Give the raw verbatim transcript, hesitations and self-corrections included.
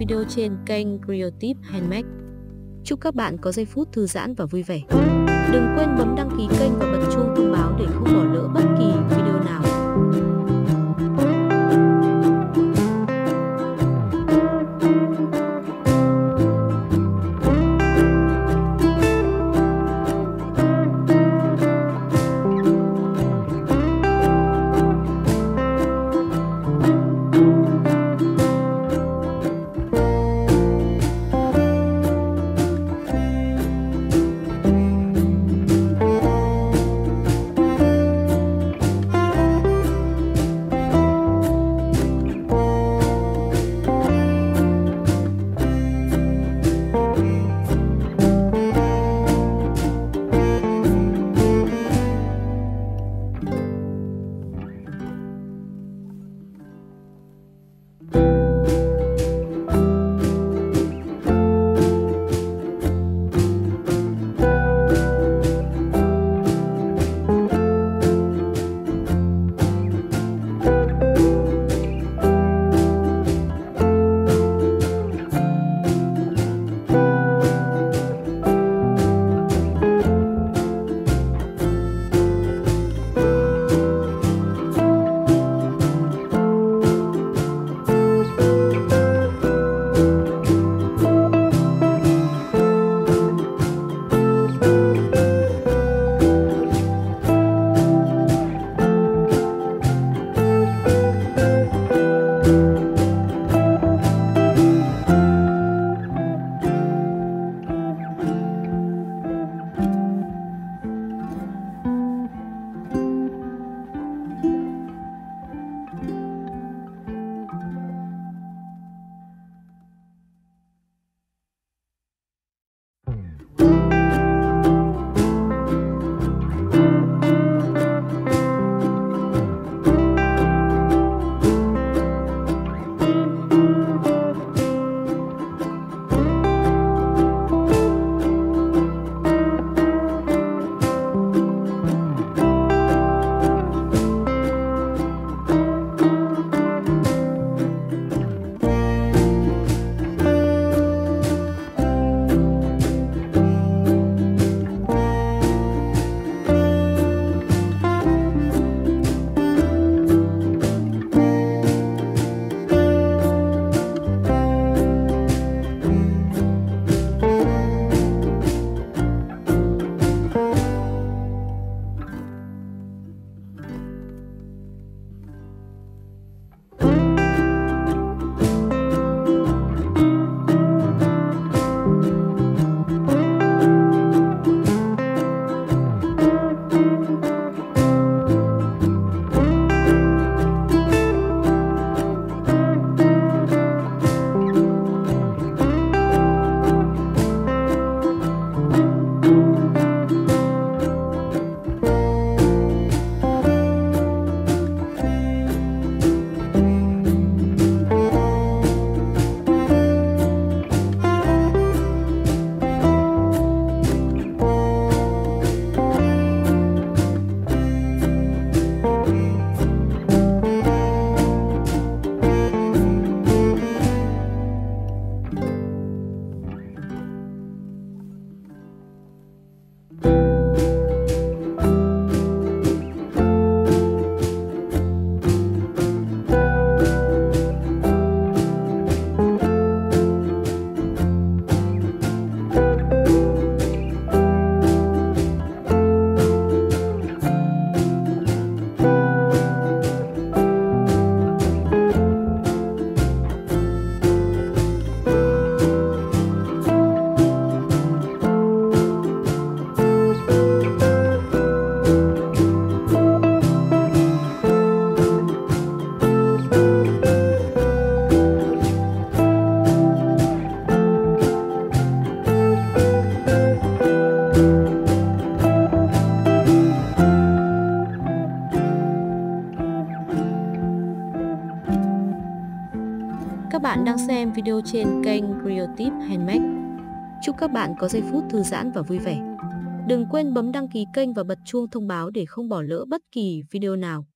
video trên kênh Creative Handmade. Chúc các bạn có giây phút thư giãn và vui vẻ. Đừng quên bấm đăng ký kênh và bật chuông thông báo để không bỏ lỡ bất kỳ video nào. Các bạn đang xem video trên kênh Creative Handmade. Chúc các bạn có giây phút thư giãn và vui vẻ. Đừng quên bấm đăng ký kênh và bật chuông thông báo để không bỏ lỡ bất kỳ video nào.